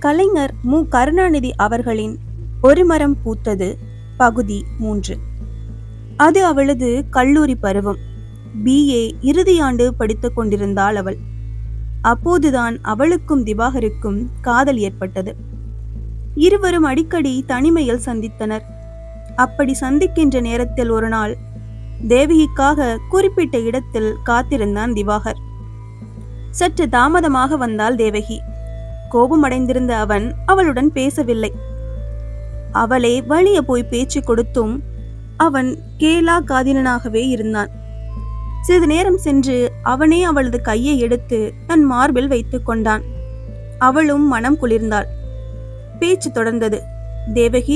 கலைஞர் மு. கருணாநிதி அவர்களின் ஒரு மரம் பூத்தது பகுதி 3. அது அவளது கல்லூரி பருவம். BA இறுதி ஆண்டு படித்துக் கொண்டிருந்தாள் அவள். அப்போதுதான் அவளுக்கும் திவாகருக்கும் காதல் ஏற்பட்டது. இருவரும் அடிக்கடி தனிமையில் சந்தித்தனர். அப்படி சந்திக்கின்ற நேரத்தில் ஒரு நாள் தேவகிக்காக குறிப்பிட்ட இடத்தில் காத்திருந்தான் திவாகர். சற்று தாமதமாக வந்தாள் தேவகி. கோபமடைந்திருந்த அவன் அவளுடன் பேசவில்லை. அவளே வழிய போய் பேச்சு கொடுத்தும் அவன் கேளா காதினனாகவே இருந்தான். சிறிது நேரம் சென்று அவனே அவளது கையை எடுத்து தன் மார்பில் வைத்துக் கொண்டான். அவளும் மனம் குளிர்ந்தாள். பேச்சு தொடர்ந்தது. தேவகி,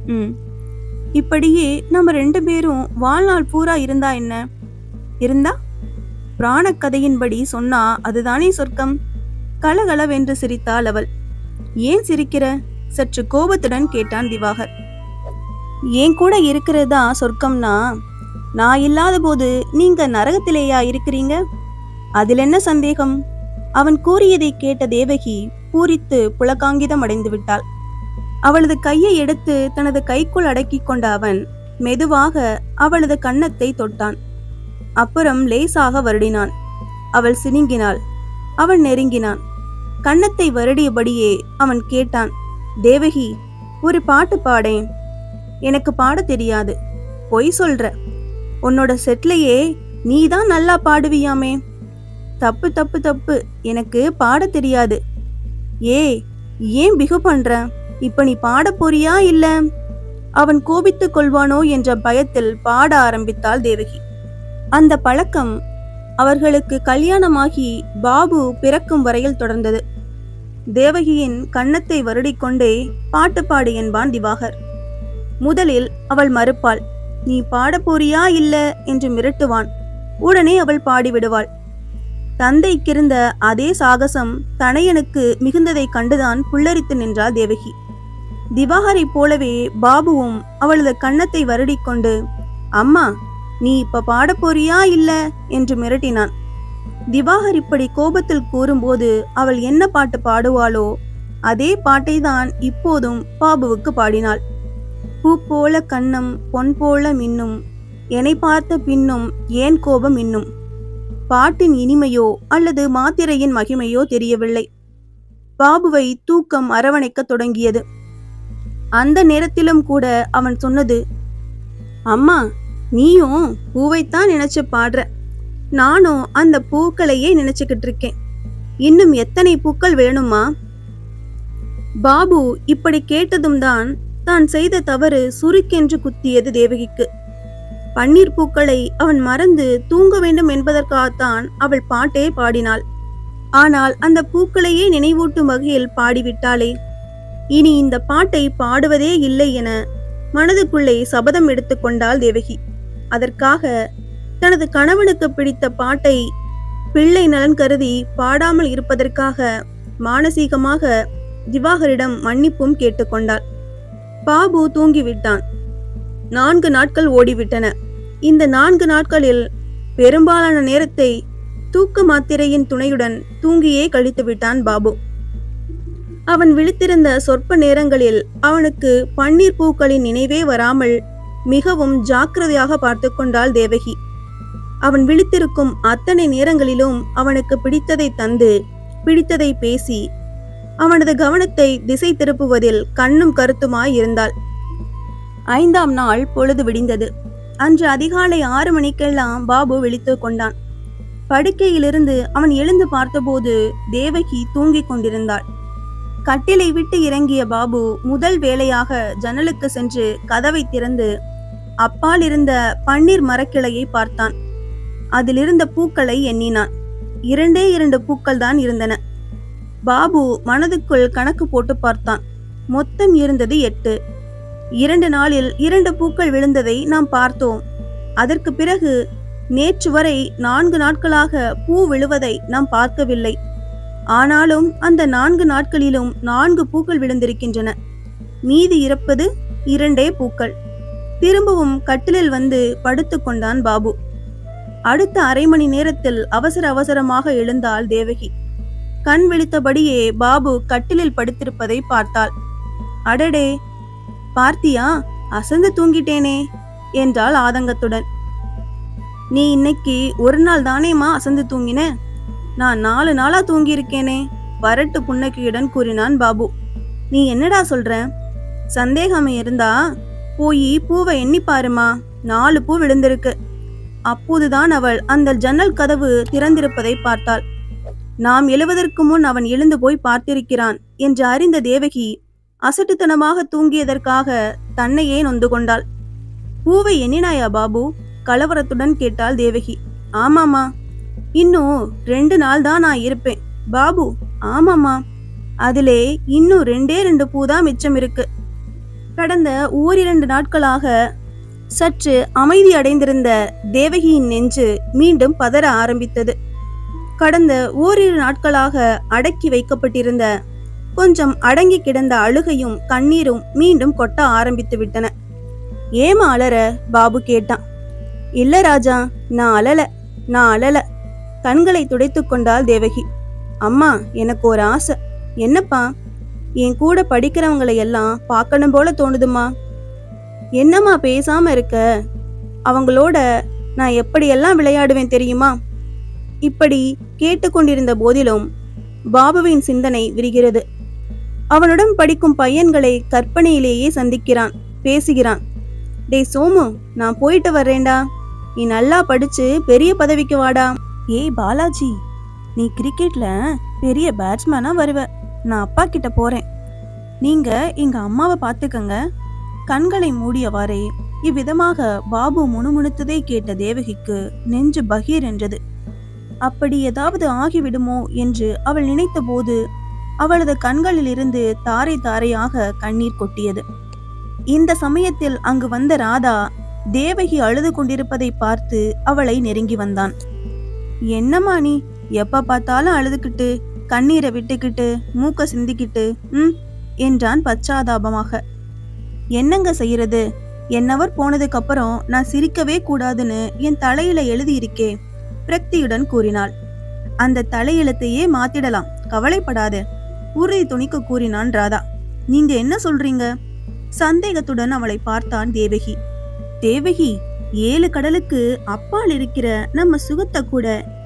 இப்படியே நம்ம 2 பேரும் வாழ்நாள் பூரா இருந்தா என்ன? இருந்தா பிராண கதையின்படி சொன்னா அதுதானே சொர்க்கம். கலகலவென்று சிரித்தாள் அவள். ஏன் சிரிக்கிற? சற்று கோபத்துடன் கேட்டான் திவாகர். ஏன் கூட இருக்கிறதா சொர்க்கம்னா, நான் இல்லாத போது நீங்க நரகத்திலேயா இருக்கிறீங்க? அதில் என்ன சந்தேகம்? அவன் கூறியதை கேட்ட தேவகி பூரித்து புலகாங்கிதம் அடைந்து விட்டாள். அவளது கையை எடுத்து தனது கைக்குள் அடக்கி கொண்ட அவன் மெதுவாக அவளது கன்னத்தை தொட்டான். அப்புறம் லேசாக வருடினான். அவள் சினுங்கினாள். அவன் நெருங்கினான். கன்னத்தை வருடியபடியே அவன் கேட்டான், தேவகி, ஒரு பாட்டு பாடேன். எனக்கு பாட தெரியாது. பொய் சொல்ற. உன்னோட செட்லையே நீதான் நல்லா பாடுவியாமே. தப்பு தப்பு தப்பு, எனக்கு பாட தெரியாது. ஏன் பிகு பண்ற? இப்ப நீ பாட போறியா இல்ல? அவன் கோபித்துக் கொள்வானோ என்ற பயத்தில் பாட ஆரம்பித்தாள் தேவகி. அந்த பழக்கம் அவர்களுக்கு கல்யாணமாகி பாபு பிறக்கும் வரையில் தொடர்ந்தது. தேவகியின் கன்னத்தை வருடிக்கொண்டே பாட்டு பாடு என்பான் திவாகர். முதலில் அவள் மறுப்பாள். நீ பாட போறியா இல்ல என்று மிரட்டுவான். உடனே அவள் பாடிவிடுவாள். தந்தைக்கிருந்த அதே சாகசம் தனையனுக்கு மிகுந்ததை கண்டுதான் புல்லரித்து நின்றாள் தேவகி. திவாகரை போலவே பாபுவும் அவளது கன்னத்தை வருடிக்கொண்டு, அம்மா, நீ இப்ப பாட போறியா இல்ல என்று மிரட்டினான். திவாகர் இப்படி கோபத்தில் கூறும்போது அவள் என்ன பாட்டு பாடுவாளோ அதே பாட்டை தான் இப்போதும் பாபுவுக்கு பாடினாள். பூ போல கண்ணம் பொன் போல மின்னும், என்னை பார்த்த பின்னும் ஏன் கோபம் இன்னும். பாட்டின் இனிமையோ அல்லது மாத்திரையின் மகிமையோ தெரியவில்லை. பாபுவை தூக்கம் அரவணைக்க தொடங்கியது. அந்த நேரத்திலும் கூட அவன் சொன்னது, அம்மா, நீயும் பூவைத்தான் நினைச்சு பாடுற. நானும் அந்த பூக்களையே நினைச்சுக்கிட்டு இருக்கேன். இன்னும் எத்தனை பூக்கள் வேணுமா? பாபு இப்படி கேட்டதும் தான் செய்த தவறு சுருக்கென்று குத்தியது தேவகிக்கு. பன்னீர் பூக்களை அவன் மறந்து தூங்க வேண்டும் என்பதற்காகத்தான் அவள் பாட்டே பாடினாள். ஆனால் அந்த பூக்களையே நினைவூட்டும் வகையில் பாடிவிட்டாளே. இனி இந்த பாட்டை பாடுவதே இல்லை என மனதுக்குள்ளே சபதம் எடுத்துக்கொண்டாள் தேவகி. அதற்காக தனது கணவனுக்கு பிடித்த பாட்டை பிள்ளை நலன் கருதி பாடாமல் இருப்பதற்காக மானசீகமாக திவாகரிடம் மன்னிப்பும் கேட்டுக்கொண்டாள். பாபு தூங்கிவிட்டான். 4 நாட்கள் ஓடிவிட்டன. இந்த 4 நாட்களில் பெரும்பாலான நேரத்தை தூக்க மாத்திரையின் துணையுடன் தூங்கியே கழித்து விட்டான் பாபு. அவன் விழித்திருந்த சொற்ப நேரங்களில் அவனுக்கு பன்னீர் பூக்களின் நினைவே வராமல் மிகவும் ஜாக்கிரதையாக பார்த்து கொண்டாள் தேவகி. அவன் விழித்திருக்கும் அத்தனை நேரங்களிலும் அவனுக்கு பிடித்ததை தந்து பிடித்ததை பேசி அவனது கவனத்தை திசை திருப்புவதில் கண்ணும் கருத்துமாய் இருந்தாள். 5ஆம் நாள் பொழுது விடிந்தது. அன்று அதிகாலை 6 மணிக்கெல்லாம் பாபு விழித்து கொண்டான். படுக்கையிலிருந்து அவன் எழுந்து பார்த்தபோது தேவகி தூங்கிக் கொண்டிருந்தாள். கட்டிலை விட்டு இறங்கிய பாபு முதல் வேளையாக ஜன்னலுக்கு சென்று கதவை திறந்து அப்பால் இருந்த பன்னீர் மரக்கிளையை பார்த்தான். அதிலிருந்த பூக்களை எண்ணினான். 2 பூக்கள் தான் இருந்தன. பாபு மனதுக்குள் கணக்கு போட்டு பார்த்தான். மொத்தம் இருந்தது 8. 2 நாளில் 2 பூக்கள் விழுந்ததை நாம் பார்த்தோம். அதற்கு பிறகு நேற்று வரை 4 நாட்களாக பூ விழுவதை நாம் பார்க்கவில்லை. ஆனாலும் அந்த 4 நாட்களிலும் 4 பூக்கள் விழுந்திருக்கின்றன. மீதி இருப்பது 2 பூக்கள். திரும்பவும் கட்டிலில் வந்து படுத்து கொண்டான் பாபு. அடுத்த அரை மணி நேரத்தில் அவசர அவசரமாக எழுந்தாள் தேவகி. கண் விழித்தபடியே பாபு கட்டிலில் படுத்திருப்பதை பார்த்தாள். அடடே, பார்த்தியா? அசந்து தூங்கிட்டேனே என்றாள் ஆதங்கத்துடன். நீ இன்னைக்கு ஒரு நாள் தானேமா அசந்து தூங்கின? நான் 4 நாளா தூங்கியிருக்கேனே வரட்டு புன்னகையுடன் கூறினான் பாபு. நீ என்னடா சொல்ற? சந்தேகம் இருந்தா போய் பூவை எண்ணி பாருமா, 4 பூ விழுந்திருக்கு. அப்போதுதான் அவள் அந்த ஜன்னல் கதவு திறந்திருப்பதை பார்த்தாள். நாம் எழுவதற்கு முன் அவன் எழுந்து போய் பார்த்திருக்கிறான் என்று அறிந்த தேவகி அசட்டுத்தனமாக தூங்கியதற்காக தன்னையே நொந்து கொண்டாள். பூவை எண்ணினாயா பாபு? கலவரத்துடன் கேட்டாள் தேவகி. ஆமாமா. இன்னும் 2 நாள் தான் நான் இருப்பேன். பாபு, ஆமாமா. அதிலே இன்னும் 2 பூதான் மிச்சம் இருக்கு. கடந்த ஓரிரண்டு நாட்களாக சற்று அமைதி அடைந்திருந்த தேவகியின் நெஞ்சு மீண்டும் பதற ஆரம்பித்தது. கடந்த ஓரிரு நாட்களாக அடக்கி வைக்கப்பட்டிருந்த கொஞ்சம் அடங்கி கிடந்த அழுகையும் கண்ணீரும் மீண்டும் கொட்ட ஆரம்பித்து விட்டன. ஏமா அலற? பாபு கேட்டான். இல்ல ராஜா, நான் அழல. கண்களை துடைத்து கொண்டாள் தேவகி. அம்மா, எனக்கு ஒரு ஆசை. என்னப்பா? என் கூட படிக்கிறவங்களை எல்லாம் பார்க்கணும் போல தோணுதுமா. என்னம்மா பேசாம இருக்க? அவங்களோட நான் எப்படியெல்லாம் விளையாடுவேன் தெரியுமா? இப்படி கேட்டுக்கொண்டிருந்த போதிலும் பாபுவின் சிந்தனை விரிகிறது. அவனுடன் படிக்கும் பையன்களை கற்பனையிலேயே சந்திக்கிறான், பேசுகிறான். டே சோமு, நான் போயிட்டு வர்றேன்டா. நீ நல்லா படிச்சு பெரிய பதவிக்கு வாடா. ஏய் பாலாஜி, நீ கிரிக்கெட்ல பெரிய பேட்ஸ்மேனா வருவ. நான் அப்பா கிட்ட போறேன். நீங்க எங்க அம்மாவை பார்த்துக்கங்க. கண்களை மூடியவாறே இவ்விதமாக பாபு முணுமுணுத்ததை கேட்ட தேவகிக்கு நெஞ்சு பகீர் என்றது. அப்படி ஏதாவது ஆகிவிடுமோ என்று அவள் நினைத்த போது அவளது கண்களில் இருந்து தாரை தாரையாக கண்ணீர் கொட்டியது. இந்த சமயத்தில் அங்கு வந்த ராதா தேவகி அழுது கொண்டிருப்பதை பார்த்து அவளை நெருங்கி வந்தான். என்னம்மா நீ எப்ப பார்த்தாலும் அழுதுகிட்டு கண்ணீரை விட்டுக்கிட்டு மூக்க சிந்திக்கிட்டு என்றான் பச்சாதாபமாக. என்னங்க செய்யறது? என்னவர் போனதுக்கு அப்புறம் நான் சிரிக்கவே கூடாதுன்னு என் தலையில எழுதியிருக்கே, பிரக்தியுடன் கூறினாள். அந்த தலையெழுத்தையே மாத்திடலாம், கவலைப்படாத, உறுதி துணிக்க கூறினான் ராதா. நீங்க என்ன சொல்றீங்க? சந்தேகத்துடன் அவளை பார்த்தான் தேவகி. தேவகி, 7 கடலுக்கு அப்பால் இருக்கிற நம்ம சுகத்தை கூட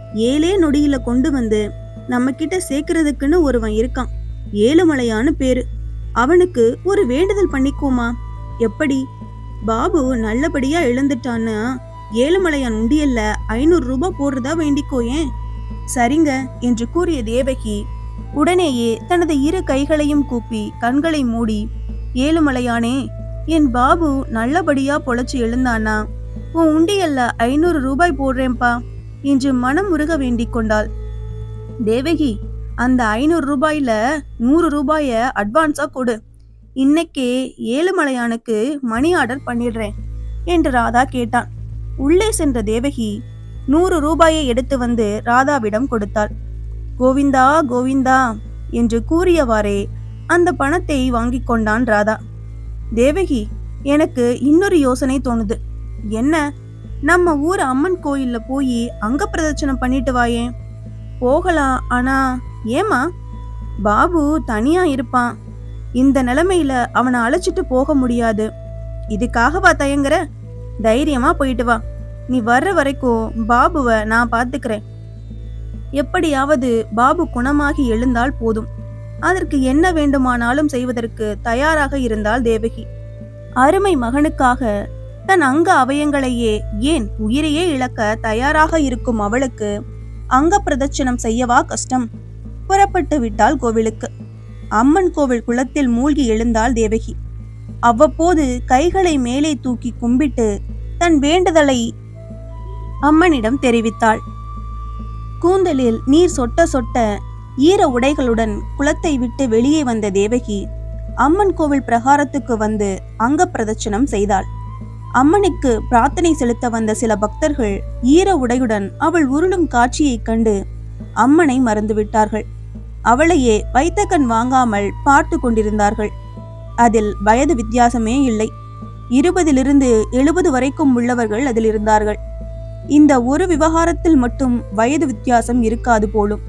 7 நொடியில கொண்டு வந்து நம்ம கிட்ட சேர்க்கறதுக்குன்னு ஒருவன் இருக்கான். ஏழுமலையான்னு பேரு. அவனுக்கு ஒரு வேண்டுதல் பண்ணிக்கோமா? எப்படி? பாபு நல்லபடியா எழுந்துட்டான்னு ஏழுமலையான் உண்டியல்ல 500 ரூபாய் போடுறதா வேண்டிக்கோ. ஏன்? சரிங்க என்று கூறிய தேவகி உடனேயே தனது 2 கைகளையும் கூப்பி கண்களை மூடி, ஏழுமலையானே, என் பாபு நல்லபடியா பொழைச்சு எழுந்தானா உன் உண்டியல்ல 500 ரூபாய் போடுறேன்பா என்று மனம் உருக வேண்டிக் கொண்டாள். தேவகி, அந்த 500 ரூபாயில 100 ரூபாய அட்வான்ஸா கொடு. இன்னைக்கே ஏழுமலையானுக்கு மணி ஆர்டர் பண்ணிடுறேன் என்று ராதா கேட்டான். உள்ளே சென்ற தேவகி 100 ரூபாயை எடுத்து வந்து ராதாவிடம் கொடுத்தாள். கோவிந்தா கோவிந்தா என்று கூறியவாறே அந்த பணத்தை வாங்கி கொண்டான் ராதா. தேவகி, எனக்கு இன்னொரு யோசனை தோணுது. என்ன? நம்ம ஊர் அம்மன் கோயில்ல போய் அங்க பிரதட்சணம் பண்ணிட்டு வாயே. போகலாம், ஆனா ஏமா? பாபு தனியா இருப்பான். இந்த நிலைமையில அவனை அழைச்சிட்டு போக முடியாது. இதுக்காகவா தயங்குற? தைரியமா போயிட்டு வா. நீ வர்ற வரைக்கும் பாபுவை நான் பாத்துக்கிறேன். எப்படியாவது பாபு குணமாகி எழுந்தால் போதும். அதற்கு என்ன வேண்டுமானாலும் செய்வதற்கு தயாராக இருந்தாள் தேவகி. அருமை மகனுக்காக தன் அங்க அவயங்களையே, ஏன் உயிரையே இழக்க தயாராக இருக்கும் அவளுக்கு அங்க பிரதட்சணம் செய்யவா கஷ்டம்? புறப்பட்டு விட்டாள் கோவிலுக்கு. அம்மன் கோவில் குளத்தில் மூழ்கி எழுந்தாள் தேவகி. அவ்வப்போது கைகளை மேலே தூக்கி கும்பிட்டு தன் வேண்டுதலை அம்மனிடம் தெரிவித்தாள். கூந்தலில் நீர் சொட்ட சொட்ட ஈர உடைகளுடன் குளத்தை விட்டு வெளியே வந்த தேவகி அம்மன் கோவில் பிரகாரத்துக்கு வந்து அங்க பிரதட்சணம் செய்தாள். அம்மனுக்கு பிரார்த்தனை செலுத்த வந்த சில பக்தர்கள் ஈர உடையுடன் அவள் உருளும் காட்சியைக் கண்டு அம்மனை மறந்துவிட்டார்கள். அவளையே வைத்த கண் வாங்காமல் பார்த்து கொண்டிருந்தார்கள். அதில் வயது வித்தியாசமே இல்லை. 20லிருந்து 70 வரைக்கும் உள்ளவர்கள் அதில் இருந்தார்கள். இந்த ஒரு விவகாரத்தில் மட்டும் வயது வித்தியாசம் இருக்காது போலும்.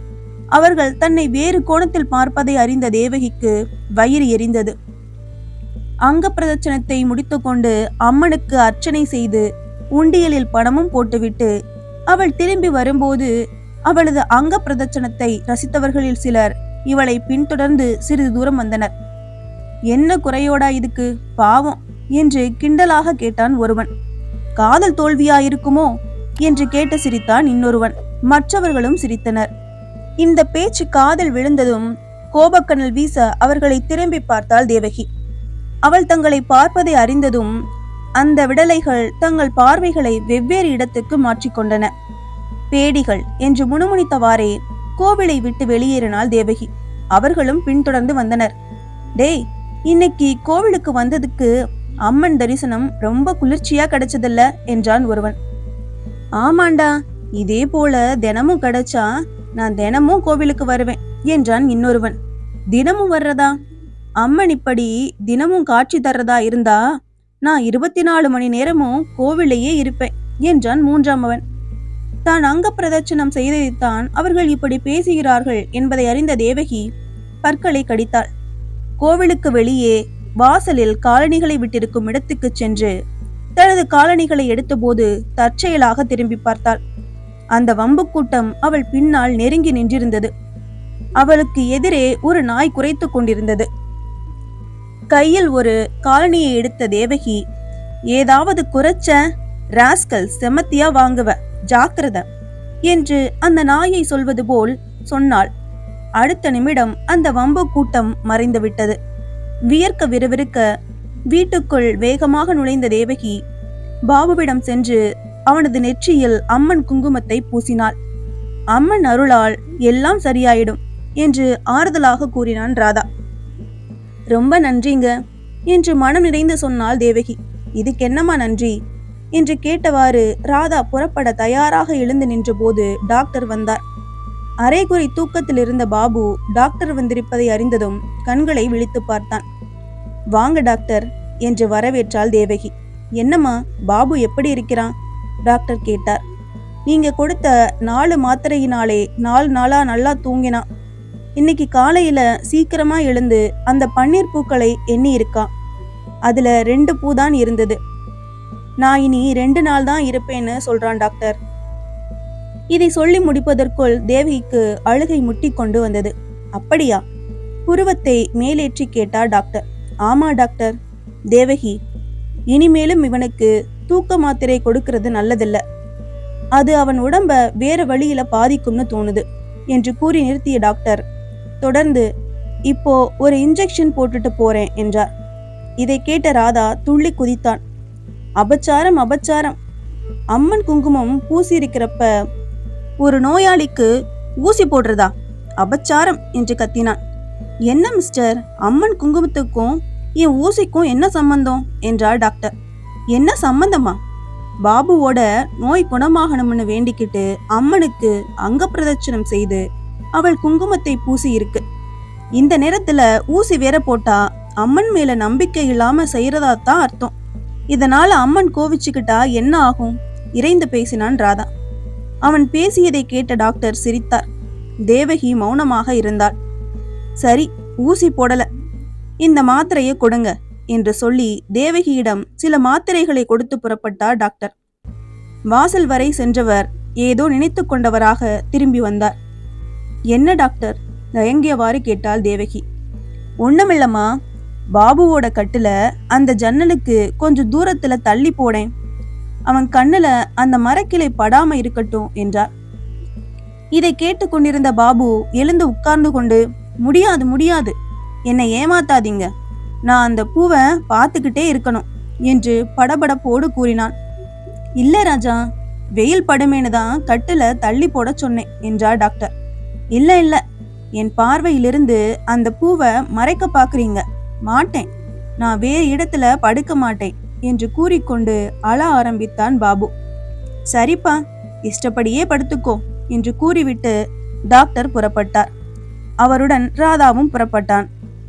அவர்கள் தன்னை வேறு கோணத்தில் பார்ப்பதை அறிந்த தேவகிக்கு வயிறு எரிந்தது. அங்க பிரதட்சணத்தை முடித்துக்கொண்டு அம்மனுக்கு அர்ச்சனை செய்து உண்டியலில் பணமும் போட்டுவிட்டு அவள் திரும்பி வரும்போது அவளது அங்க பிரதட்சணத்தை ரசித்தவர்களில் சிலர் இவளை பின்தொடர்ந்து சிறிது தூரம் வந்தனர். என்ன குறையோடா இதுக்கு, பாவம் என்று கிண்டலாக கேட்டான் ஒருவன். காதல் தோல்வியாயிருக்குமோ என்று கேட்டு சிரித்தான் இன்னொருவன். மற்றவர்களும் சிரித்தனர். இந்த பேச்சு காதல் விழுந்ததும் கோபக்கனல் வீச அவர்களை திரும்பி பார்த்தாள் தேவகி. அவள் தங்களை பார்ப்பதை அறிந்ததும் அந்த விடலைகள் தங்கள் பார்வைகளை வெவ்வேறு இடத்துக்கு மாற்றிக்கொண்டன. பேடிகள் என்று முணுமுணித்தவாறே கோவிலை விட்டு வெளியேறினாள் தேவகி. அவர்களும் பின்தொடர்ந்து வந்தனர். டேய், இன்னைக்கு கோவிலுக்கு வந்ததுக்கு அம்மன் தரிசனம் ரொம்ப குளிர்ச்சியா கிடைச்சதில்ல என்றான் ஒருவன். ஆமாண்டா, இதே போல தினமும் கிடைச்சா நான் தினமும் கோவிலுக்கு வருவேன் என்றான் இன்னொருவன். தினமும் வர்றதா? அம்மன் இப்படி தினமும் காட்சி தர்றதா இருந்தா நான் 24 மணி நேரமும் கோவிலையே இருப்பேன் என்றான் மூன்றாமவன். தான் அங்க பிரதட்சணம் செய்ததைத்தான் அவர்கள் இப்படி பேசுகிறார்கள் என்பதை அறிந்த தேவகி பற்களை கடித்தாள். கோவிலுக்கு வெளியே வாசலில் காலணிகளை விட்டிருக்கும் இடத்துக்கு சென்று தனது காலணிகளை எடுத்தபோது தற்செயலாக திரும்பி பார்த்தாள். அந்த வம்பு கூட்டம் அவள் பின்னால் நெருங்கி நின்றிருந்தது. அவளுக்கு எதிரே ஒரு நாய் குரைத்து கொண்டிருந்தது. கையில் ஒரு காலணியை எடுத்த தேவகி, ஏதாவது குறைச்ச ராஸ்கல் செமத்தியா வாங்குவ, ஜாக்கிரத என்று அந்த நாயை சொல்வது போல் சொன்னாள். அடுத்த நிமிடம் அந்த வம்பு கூட்டம் மறைந்து விட்டது. வியர்க்க விறுவிறுக்க வீட்டுக்குள் வேகமாக நுழைந்த தேவகி பாபுவிடம் சென்று அவனது நெற்றியில் அம்மன் குங்குமத்தை பூசினாள். அம்மன் அருளால் எல்லாம் சரியாயிடும் என்று ஆறுதலாக கூறினான் ராதா. ரொம்ப நன்றிங்க என்று மனம் நிறைந்து சொன்னாள் தேவகி. இதுக்கென்னமா நன்றி என்று கேட்டவாறு ராதா புறப்பட தயாராக எழுந்து நின்ற போது டாக்டர் வந்தார். அரைகுறை தூக்கத்தில் இருந்த பாபு டாக்டர் வந்திருப்பதை அறிந்ததும் கண்களை விழித்து பார்த்தான். வாங்க டாக்டர் என்று வரவேற்றாள் தேவகி. என்னம்மா, பாபு எப்படி இருக்கிறான்? டாக்டர் கேட்டார். நீங்க கொடுத்த 4 மாத்திரையினாலே 4 நாளா நல்லா தூங்கினான். இன்னைக்கு காலையில சீக்கிரமா எழுந்து அந்த பன்னீர் பூக்களை எண்ணி இருக்கான். அதுல 2 பூ தான் இருந்தது. நான் இனி 2 நாள் தான் இருப்பேன்னு சொல்றான் டாக்டர். இதை சொல்லி முடிப்பதற்குள் தேவகிக்கு அழுகை முட்டி கொண்டு வந்தது. அப்படியா? புருவத்தை மேலேற்றி கேட்டார் டாக்டர். ஆமா டாக்டர். தேவகி, இனிமேலும் இவனுக்கு தூக்க மாத்திரை கொடுக்கிறது நல்லதில்ல. அது அவன் உடம்ப வேற வழியில பாதிக்கும்னு தோணுது என்று கூறி நிறுத்திய டாக்டர் தொடர்ந்து, இப்போ ஒரு இன்ஜெக்ஷன் போட்டுட்டு போறேன் என்றார். இதை கேட்ட ராதா துள்ளி குதித்தான். அபச்சாரம், அபச்சாரம். அம்மன் குங்குமம் பூசி இருக்கிறப்ப ஒரு நோயாளிக்கு ஊசி போடுறதா? அபச்சாரம் என்று கத்தினான். என்ன மிஸ்டர், அம்மன் குங்குமத்துக்கும் என் ஊசிக்கும் என்ன சம்பந்தம் என்றார் டாக்டர். என்ன சம்பந்தமா? பாபுவோட நோய் குணமாகணும்னு வேண்டிக்கிட்டு அம்மனுக்கு அங்க பிரதட்சணம் செய்து அவள் குங்குமத்தை பூசி இருக்கு. இந்த நேரத்துல ஊசி வேற போட்டா அம்மன் மேல நம்பிக்கை இல்லாம செய்யறதா தான் அர்த்தம். இதனால அம்மன் கோவிச்சுக்கிட்டா என்ன ஆகும்? இறைந்து பேசினான் ராதா. அவன் பேசியதை கேட்ட டாக்டர் சிரித்தார். தேவகி மௌனமாக இருந்தாள். சரி, ஊசி போடல, இந்த மாத்திரையை கொடுங்க என்று சொல்லி தேவகியிடம் சில மாத்திரைகளை கொடுத்து புறப்பட்டார் டாக்டர். வாசல் வரை சென்றவர் ஏதோ நினைத்து கொண்டவராக திரும்பி வந்தார். என்ன டாக்டர்? தயங்கியவாறு கேட்டாள் தேவகி. ஒண்ணுமில்லம்மா, பாபுவோட கட்டுல அந்த ஜன்னலுக்கு கொஞ்சம் தூரத்துல தள்ளி போடேன், அவன் கண்ணுல அந்த மரக்கிளை படாம இருக்கட்டும் என்றார். இதை கேட்டு கொண்டிருந்த பாபு எழுந்து உட்கார்ந்து கொண்டு, முடியாது முடியாது, என்னை ஏமாத்தாதீங்க, நான் அந்த பூவை பார்த்துக்கிட்டே இருக்கணும் என்று படபடப்போடு கூறினான். இல்ல ராஜா, வெயில் படுமேனு தான் கட்டுல தள்ளி போட சொன்னேன் என்றார் டாக்டர். இல்ல இல்ல, என் பார்வையிலிருந்து அந்த பூவை மறைக்க பாக்குறீங்க. மாட்டேன், நான் வேறு இடத்துல படுக்க மாட்டேன் என்று கூறிக்கொண்டு அழ ஆரம்பித்தான் பாபு. சரிப்பா, இஷ்டப்படியே படுத்துக்கோ என்று கூறிவிட்டு டாக்டர் புறப்பட்டார். அவருடன் ராதாவும் புறப்பட்டான்.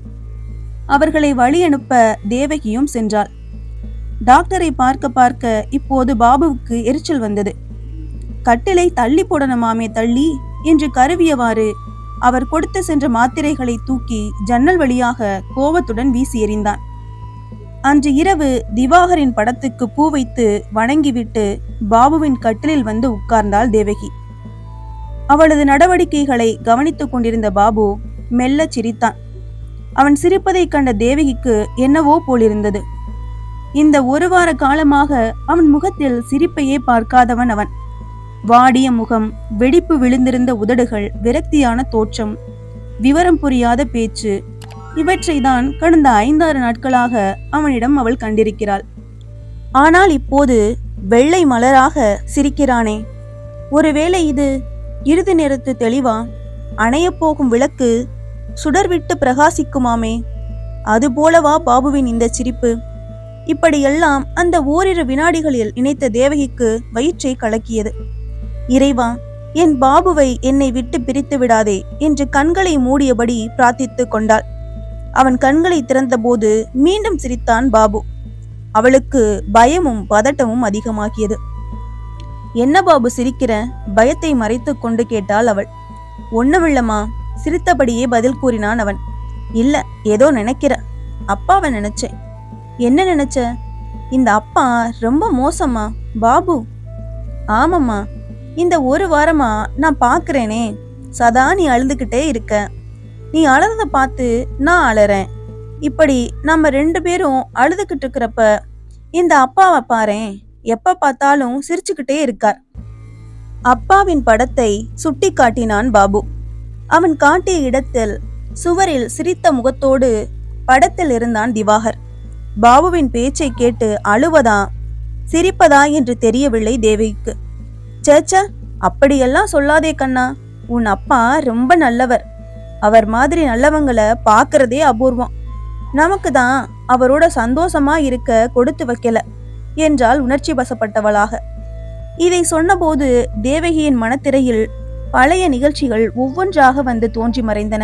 அவர்களை வழி அனுப்ப தேவகியும் சென்றாள். டாக்டரை பார்க்க பார்க்க இப்போது பாபுவுக்கு எரிச்சல் வந்தது. கட்டிலை தள்ளி போடணுமாமே தள்ளி என்று கருவியவாறு அவர் கொடுத்து சென்ற மாத்திரைகளை தூக்கி ஜன்னல் வழியாக கோபத்துடன் வீசி எறிந்தான். அன்று இரவு திவாகரின் படத்துக்கு பூ வைத்து வணங்கிவிட்டு பாபுவின் கட்டிலில் வந்து உட்கார்ந்தாள் தேவகி. அவளது நடவடிக்கைகளை கவனித்துக் கொண்டிருந்த பாபு மெல்ல சிரித்தான். அவன் சிரிப்பதைக் கண்ட தேவகிக்கு என்னவோ போலிருந்தது. இந்த ஒரு வார காலமாக அவன் முகத்தில் சிரிப்பையே பார்க்காதவன் அவன். வாடிய முகம், வெடிப்பு விழுந்திருந்த உதடுகள், விரக்தியான தோற்றம், விவரம் புரியாத பேச்சு, இவற்றை தான் கடந்த 5-6 நாட்களாக அவனிடம் அவள் கண்டிருக்கிறாள். ஆனால் இப்போது வெள்ளை மலராக சிரிக்கிறானே, ஒருவேளை இது இறுதி நேரத்து தெளிவா? அணையப்போகும் விளக்கு சுடர்விட்டு பிரகாசிக்குமாமே, அதுபோலவா பாபுவின் இந்த சிரிப்பு? இப்படியெல்லாம் அந்த ஓரிரு வினாடிகளில் நினைத்த தேவகிக்கு வயிற்றை கலக்கியது. இறைவா, என் பாபுவை என்னை விட்டு பிரித்து விடாதே என்று கண்களை மூடியபடி பிரார்த்தித்து கொண்டாள். அவன் கண்களை திறந்தபோது மீண்டும் சிரித்தான் பாபு. அவளுக்கு பயமும் பதட்டமும் அதிகமாகியது. என்ன பாபு சிரிக்கிற? பயத்தை மறைத்து கொண்டு கேட்டாள் அவள். ஒண்ணுமில்லம்மா, சிரித்தபடியே பதில் கூறினான் அவன். இல்ல, ஏதோ நினைக்கிற. அப்பாவை நினைச்சேன். என்ன நினைச்ச? இந்த அப்பா ரொம்ப மோசமா பாபு? ஆமாம்மா, இந்த ஒரு வாரமா நான் பாக்குறேனே, சதா நீ அழுதுகிட்டே இருக்க. நீ அழுறத பார்த்து நான் அழறேன். இப்படி நம்ம 2 பேரும் அழுதுகிட்டு இருக்கிறப்ப இந்த அப்பாவை பாரேன், எப்ப பார்த்தாலும் சிரிச்சுக்கிட்டே இருக்கார். அப்பாவின் படத்தை சுட்டி காட்டினான் பாபு. அவன் காட்டிய இடத்தில் சுவரில் சிரித்த முகத்தோடு படத்தில் இருந்தான் திவாகர். பாபுவின் பேச்சை கேட்டு அழுவதா சிரிப்பதா என்று தெரியவில்லை தேவிக்கு. சேச்ச, அப்படியெல்லாம் சொல்லாதே கண்ணா, உன் அப்பா ரொம்ப நல்லவர். அவர் மாதிரி நல்லவங்களை பார்க்கறதே அபூர்வம். நமக்கு தான் அவரோட சந்தோஷமா இருக்க கொடுத்து வைக்கல என்றால் உணர்ச்சி வசப்பட்டவளாக. இதை சொன்னபோது தேவகியின் மனத்திரையில் பழைய நிகழ்ச்சிகள் ஒவ்வொன்றாக வந்து தோன்றி மறைந்தன.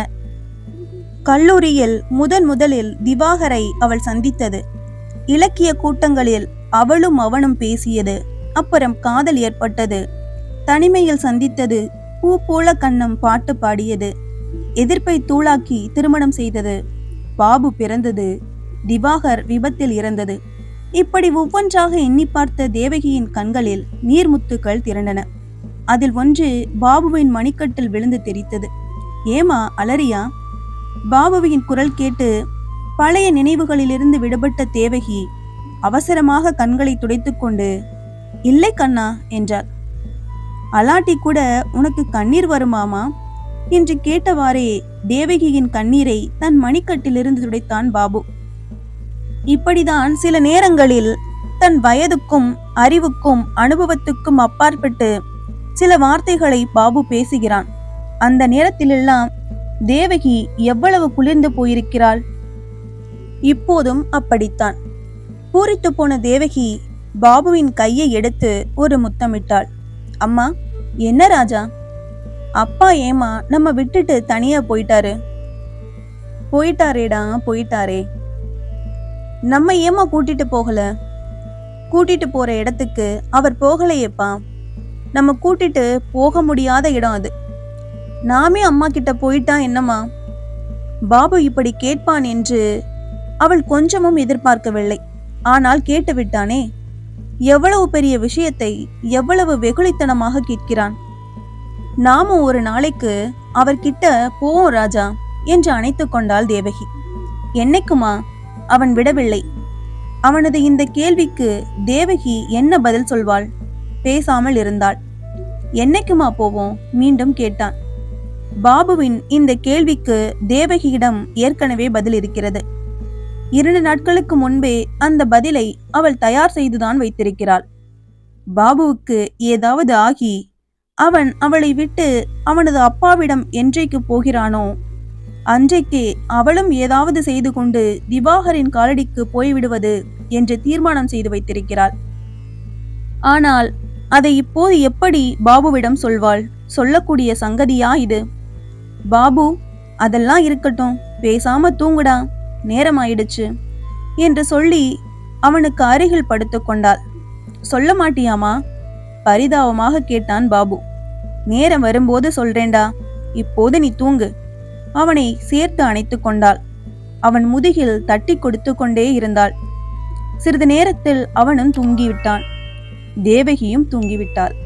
கல்லூரியில் முதலில் திவாகரை அவள் சந்தித்தது, இலக்கிய கூட்டங்களில் அவளும் அவனும் பேசியது, அப்புறம் காதல் ஏற்பட்டது, தனிமையில் சந்தித்தது, பூ போல கண்ணம் பாட்டு பாடியது, எதிர்ப்பை தூளாக்கி திருமணம் செய்தது, பாபு பிறந்தது, திவாகர் விபத்தில் இறந்தது. இப்படி ஒவ்வொன்றாக எண்ணி பார்த்த தேவகியின் கண்களில் நீர்முத்துக்கள் திரண்டன. அதில் ஒன்று பாபுவின் மணிக்கட்டில் விழுந்து தெரித்தது. ஏமா அலறியா? பாபுவின் குரல் கேட்டு பழைய நினைவுகளிலிருந்து விடுபட்ட தேவகி அவசரமாக கண்களை துடைத்துக்கொண்டு இல்லை கண்ணா என்றாள். அலாட்டி கூட உனக்கு கண்ணீர் வருமாமா என்று கேட்டவாறே தேவகியின் கண்ணீரை தன் மணிக்கட்டிலிருந்து துடைத்தான் பாபு. இப்படிதான் சில நேரங்களில் தன் வயதுக்கும் அறிவுக்கும் அனுபவத்துக்கும் அப்பாற்பட்டு சில வார்த்தைகளை பாபு பேசுகிறான். அந்த நேரத்திலெல்லாம் தேவகி எவ்வளவு குளிர்ந்து போயிருக்கிறாள். இப்போதும் அப்படித்தான். பூரித்து போன தேவகி பாபுவின் கையை எடுத்து ஒரு முத்தமிட்டாள். அம்மா, என்ன ராஜா? அப்பா ஏமா நம்ம விட்டுட்டு தனியா போயிட்டாரு? போயிட்டாரேடா, போயிட்டாரே. நம்ம ஏமா கூட்டிட்டு போகல? கூட்டிட்டு போற இடத்துக்கு அவர் போகலையேப்பா. நம்ம கூட்டிட்டு போக முடியாத இடம் அது. நாமே அம்மா கிட்ட போயிட்டா என்னம்மா? பாபு இப்படி கேட்பான் என்று அவள் கொஞ்சமும் எதிர்பார்க்கவில்லை. ஆனால் கேட்டுவிட்டானே. எவ்வளவு பெரிய விஷயத்தை எவ்வளவு வெகுளித்தனமாக கேட்கிறான். நாமும் ஒரு நாளைக்கு அவர்கிட்ட போவோம் ராஜா என்று அணைத்து கொண்டாள் தேவகி. என்னைக்குமா? அவன் விடவில்லை. அவனது இந்த கேள்விக்கு தேவகி என்ன பதில் சொல்வாள்? பேசாமல் இருந்தாள். என்னைக்குமா போவோம்? மீண்டும் கேட்டான். பாபுவின் இந்த கேள்விக்கு தேவகியிடம் ஏற்கனவே பதில் இருக்கிறது. 2 நாட்களுக்கு முன்பே அந்த பதிலை அவள் தயார் செய்துதான் வைத்திருக்கிறாள். பாபுவுக்கு ஏதாவது ஆகி அவன் அவளை விட்டு அவனது அப்பாவிடம் என்றைக்கு போகிறானோ அன்றைக்கே அவளும் ஏதாவது செய்து கொண்டு திவாகரின் காலடிக்கு போய்விடுவது என்று தீர்மானம் செய்து வைத்திருக்கிறாள். ஆனால் அதை இப்போது எப்படி பாபுவிடம் சொல்வாள்? சொல்லக்கூடிய சங்கதியா இது? பாபு, அதெல்லாம் இருக்கட்டும், பேசாம தூங்குடா, நேரமாயிடுச்சு என்று சொல்லி அவனுக்கு அருகில் படுத்து கொண்டாள். சொல்ல மாட்டியாமா? பரிதாபமாக கேட்டான் பாபு. நேரம் வரும்போது சொல்றேண்டா, இப்போது நீ தூங்கு. அவனை சேர்த்து அணைத்து கொண்டாள். அவன் முதுகில் தட்டி கொடுத்து கொண்டே இருந்தாள். சிறிது நேரத்தில் அவனும் தூங்கிவிட்டான். தேவகியும் தூங்கிவிட்டாள்.